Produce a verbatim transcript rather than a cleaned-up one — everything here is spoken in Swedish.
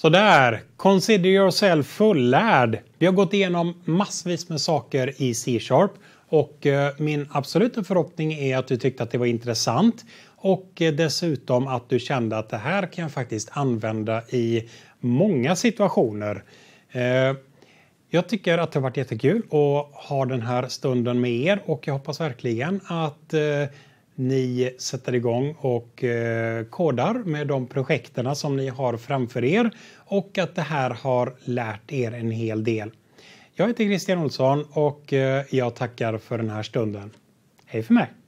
Så där, consider yourself fullärd. Vi har gått igenom massvis med saker i C-sharp och min absoluta förhoppning är att du tyckte att det var intressant och dessutom att du kände att det här kan jag faktiskt använda i många situationer. Jag tycker att det har varit jättekul att ha den här stunden med er och jag hoppas verkligen att ni sätter igång och eh, kodar med de projekterna som ni har framför er och att det här har lärt er en hel del. Jag heter Christian Olsson och eh, jag tackar för den här stunden. Hej för mig!